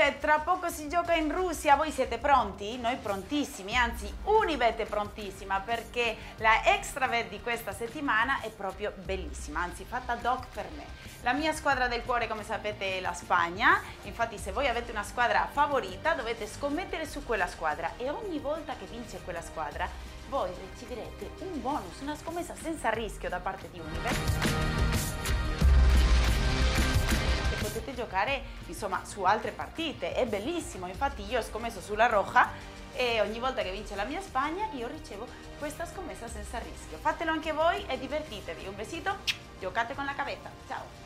Unibet, tra poco si gioca in Russia, voi siete pronti? Noi prontissimi, anzi Unibet è prontissima perché la Extrabet di questa settimana è proprio bellissima, anzi fatta ad hoc per me. La mia squadra del cuore, come sapete, è la Spagna, infatti se voi avete una squadra favorita dovete scommettere su quella squadra e ogni volta che vince quella squadra voi riceverete un bonus, una scommessa senza rischio da parte di Unibet. Potete giocare insomma su altre partite, è bellissimo, infatti io ho scommesso sulla Roja e ogni volta che vince la mia Spagna io ricevo questa scommessa senza rischio. Fatelo anche voi e divertitevi, un besito, giocate con la cabeza, ciao!